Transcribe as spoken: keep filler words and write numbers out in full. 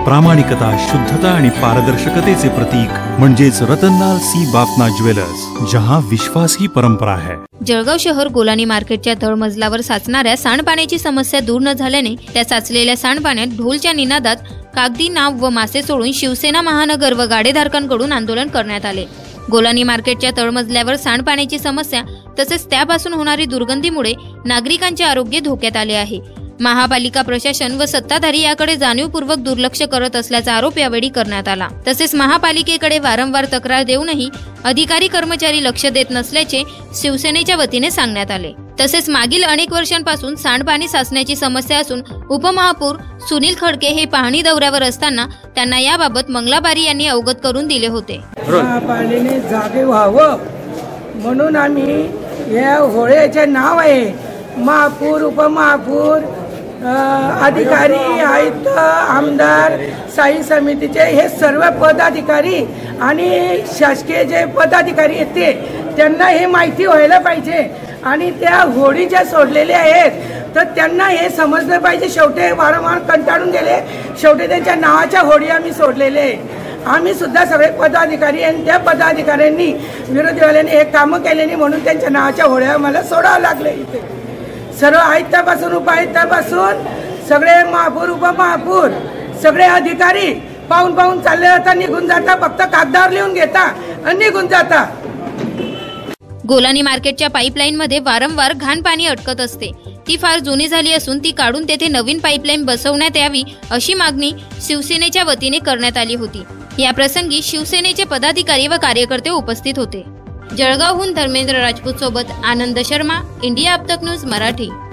प्रामाणिकता, शुद्धता आणि पारदर्शकतेचे प्रतीक म्हणजेच रतनलाल सी बाफना ज्वेलर्स, जहां विश्वास ही परंपरा है। जळगाव शहर गोलानी मार्केटच्या तळमजल्यावर साचणाऱ्या सांडपाण्याची समस्या दूर न झाल्याने त्या साचलेल्या सांडपाण्यात ढोलच्या निनादात कागदी नाव व मासे सोडून शिवसेना महानगर व गाडेधारकांकडून आंदोलन करण्यात आले। गोलानी मार्केटच्या तळमजल्यावर सांडपाण्याची समस्या तसेच त्यापासून होणारी दुर्गंधीमुळे नागरिकांचे आरोग्य धोक्यात आले आहे। महापालिका प्रशासन व सत्ताधारी याकडे जाणीवपूर्वक दुर्लक्ष करत असल्याचा आरोप यावेळी करण्यात आला। तसेच महापालिकेकडे वारंवार तक्रार देऊनही अधिकारी कर्मचारी लक्ष देत नसल्याचे शिवसेनेच्या वतीने सांगण्यात आले। तसेच मागील अनेक वर्षांपासून सांडपाणी साचण्याची समस्या असून उपमहापौर सुनील खडके हे पाहणी दौऱ्यावर असताना त्यांना याबाबत मंगलाबारी यांनी अवगत करून दिले होते। महापालिकेने जागे व्हावं म्हणून आम्ही या होळ्याचे नाव आहे महापौर, उपमहापौर, अधिकारी, आयुक्त, आमदार, स्थायी समितीचे हे सर्व पदाधिकारी आणि शासकीय जे पदाधिकारी आहेत ते त्यांना हे माहिती व्हायला पाहिजे आणि त्या होळी ज्या सोडलेल्या आहेत तर त्यांना हे समजलं पाहिजे। शेवटी वारंवार कंटाळून गेले, शेवटी त्यांच्या नावाच्या होळी आम्ही सोडलेले आहे। आम्ही सुद्धा सगळे पदाधिकारी आणि त्या पदाधिकाऱ्यांनी विरोधीवाल्यांनी हे कामं केलेली म्हणून त्यांच्या नावाच्या होळ्या मला सोडावं लागले। इथे सर्व आयुक्तापासून उपायुक्तापासून सगळे महापौर, उपमहापौर, सगळे अधिकारी पाहून पाहून चालले जाता, निघून जाता, फक्त कागदावर लिहून घेता आणि निघून जाता। गोलानी मार्केटच्या पाईपलाईन मध्ये वारंवार घाण पाणी अटकत असते। ती फार जुनी झाली असून ती काढून तेथे नवीन पाईपलाईन बसवण्यात यावी अशी मागणी शिवसेनेच्या वतीने करण्यात आली होती। या प्रसंगी शिवसेनेचे पदाधिकारी व कार्यकर्ते उपस्थित होते। जळगावहून धर्मेंद्र राजपूत सोबत आनंद शर्मा, इंडिया अब तक न्यूज मराठी।